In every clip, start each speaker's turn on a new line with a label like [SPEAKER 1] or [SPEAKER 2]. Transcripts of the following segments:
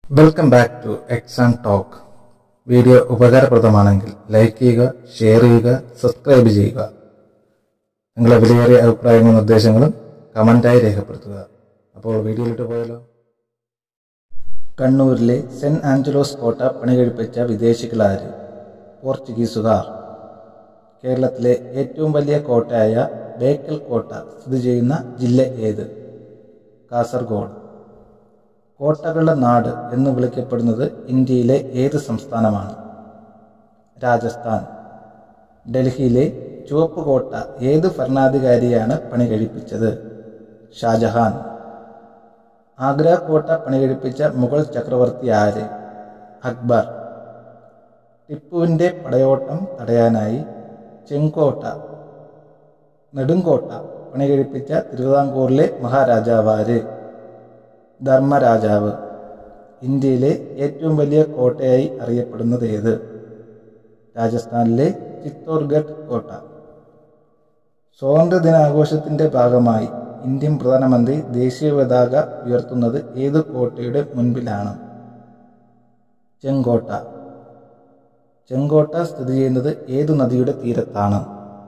[SPEAKER 1] Welcome back to exam talk. Video ഉപകാരപ്രദമാണെങ്കിൽ like ചെയ്യുക, share ചെയ്യുക, സബ്സ്ക്രൈബ് ചെയ്യുക. നിങ്ങളുടെ വിലയേറിയ അഭിപ്രായങ്ങളും നിർദ്ദേശങ്ങളും കമന്റായി രേഖപ്പെടുത്തുക. അപ്പോൾ വീഡിയോയിലിട്ട് പോയാലോ. കണ്ണൂരിലെ സെന്റ് ആഞ്ചലോസ് കോട്ട പണികഴിപ്പിച്ച വിദേശികളാര്? പോർച്ചുഗീസുകാർ. കേരളത്തിലെ ഏറ്റവും വലിയ കോട്ടയായ ബേക്കൽ കോട്ട സ്ഥിതി ചെയ്യുന്ന ജില്ല ഏത്? കാസർഗോഡ്. കോട്ടകളുടെ നാട് എന്ന് വിളിക്കപ്പെടുന്നത് ഇന്ത്യയിലെ ഏത് സംസ്ഥാനമാണ്? രാജസ്ഥാൻ. ഡൽഹിയിലെ ചുവപ്പ് കോട്ട ഏത് ഭരണാധികാരിയാണ് പണി കഴിപ്പിച്ചത്? ഷാജഹാൻ. ആഗ്ര കോട്ട പണികഴിപ്പിച്ച മുഗൾ ചക്രവർത്തി ആര്? അക്ബർ. ടിപ്പുവിൻ്റെ പടയോട്ടം തടയാനായി ചെങ്കോട്ട നെടുങ്കോട്ട പണികഴിപ്പിച്ച തിരുവിതാംകൂറിലെ മഹാരാജാവാര്? ധർമ്മരാജാവ്. ഇന്ത്യയിലെ ഏറ്റവും വലിയ കോട്ടയായി അറിയപ്പെടുന്നത് ഏത്? രാജസ്ഥാനിലെ ചിത്തോർഗഡ് കോട്ട. സ്വാതന്ത്ര്യദിനാഘോഷത്തിന്റെ ഭാഗമായി ഇന്ത്യൻ പ്രധാനമന്ത്രി ദേശീയ പതാക ഉയർത്തുന്നത് ഏത് കോട്ടയുടെ മുൻപിലാണ്? ചെങ്കോട്ട. ചെങ്കോട്ട സ്ഥിതി ചെയ്യുന്നത് ഏതു നദിയുടെ തീരത്താണ്?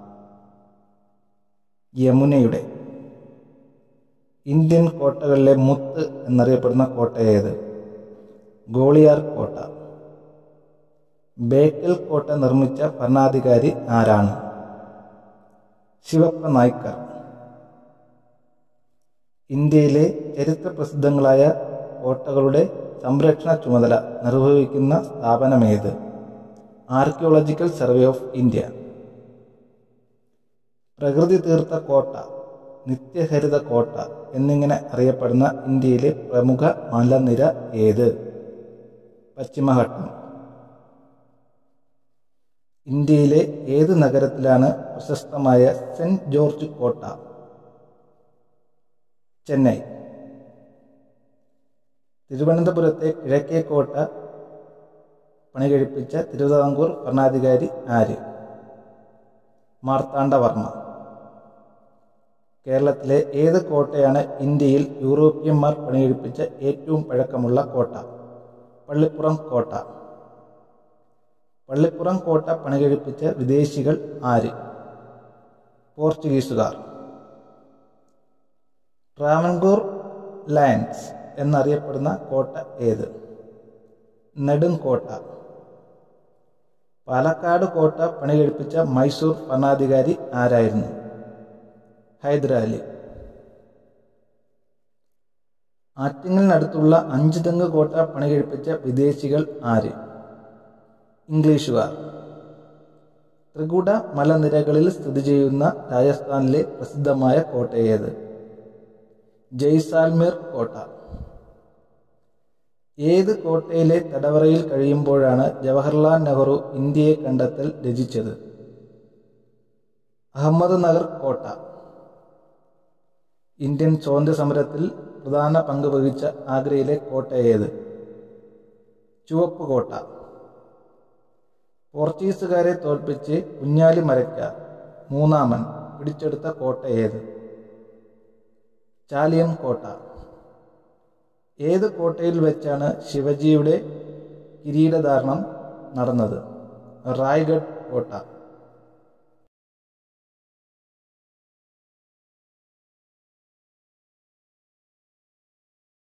[SPEAKER 1] യമുനയുടെ. ഇന്ത്യൻ കോട്ടകളിലെ മുത്ത് എന്നറിയപ്പെടുന്ന കോട്ട ഏത്? ഗോളിയാർ കോട്ട. ബേക്കൽ കോട്ട നിർമ്മിച്ച ഭരണാധികാരി ആരാണ്? ശിവപ്പ നായ്ക്കർ. ഇന്ത്യയിലെ ചരിത്ര പ്രസിദ്ധങ്ങളായ കോട്ടകളുടെ സംരക്ഷണ ചുമതല നിർവഹിക്കുന്ന സ്ഥാപനമേത്? Archaeological survey of India. പ്രകൃതി തീർത്ത കോട്ട, നിത്യഹരിത കോട്ട എന്നിങ്ങനെ അറിയപ്പെടുന്ന ഇന്ത്യയിലെ പ്രമുഖ മലനിര ഏത്? പശ്ചിമഘട്ടം. ഇന്ത്യയിലെ ഏത് നഗരത്തിലാണ് പ്രശസ്തമായ സെന്റ് ജോർജ് കോട്ട? ചെന്നൈ. തിരുവനന്തപുരത്തെ കിഴക്കേ കോട്ട പണികഴിപ്പിച്ച തിരുവിതാംകൂർ ഭരണാധികാരി ആര്? മാർത്താണ്ഡവർമ്മ. കേരളത്തിലെ ഏത് കോട്ടയാണ് ഇന്ത്യയിൽ യൂറോപ്യന്മാർ പണികഴിപ്പിച്ച ഏറ്റവും പഴക്കമുള്ള കോട്ട? പള്ളിപ്പുറം കോട്ട. പള്ളിപ്പുറം കോട്ട പണികഴിപ്പിച്ച വിദേശികൾ ആര്? പോർച്ചുഗീസുകാർ. ട്രാവൻകൂർ ലാൻഡ്സ് എന്നറിയപ്പെടുന്ന കോട്ട ഏത്? നെടുങ്കോട്ട. പാലക്കാട് കോട്ട പണികഴിപ്പിച്ച മൈസൂർ ഭരണാധികാരി ആരായിരുന്നു? ഹൈദരാലി. ആറ്റിങ്ങലിനടുത്തുള്ള അഞ്ചുതെങ്ങ് കോട്ട പണികഴിപ്പിച്ച വിദേശികൾ ആര്? ഇംഗ്ലീഷുകാർ. ത്രികുട മലനിരകളിൽ സ്ഥിതി ചെയ്യുന്ന രാജസ്ഥാനിലെ പ്രസിദ്ധമായ കോട്ട ഏത്? ജയ്സാൽമീർ കോട്ട. ഏത് കോട്ടയിലെ തടവറയിൽ കഴിയുമ്പോഴാണ് ജവഹർലാൽ നെഹ്റു ഇന്ത്യയെ കണ്ടെത്തൽ രചിച്ചത്? അഹമ്മദ് നഗർ കോട്ട. ഇന്ത്യൻ സ്വാതന്ത്ര്യ സമരത്തിൽ പ്രധാന പങ്ക് വഹിച്ച ആഗ്രയിലെ കോട്ട ഏത്? ചുവപ്പ് കോട്ട. പോർച്ചുഗീസുകാരെ തോൽപ്പിച്ച് കുഞ്ഞാലിമരയ്ക്കാർ മൂന്നാമൻ പിടിച്ചെടുത്ത കോട്ട ഏത്? ചാലിയം കോട്ട. ഏത് കോട്ടയിൽ വെച്ചാണ് ശിവജിയുടെ കിരീടധാരണം നടന്നത്? റായ്ഗഡ് കോട്ട.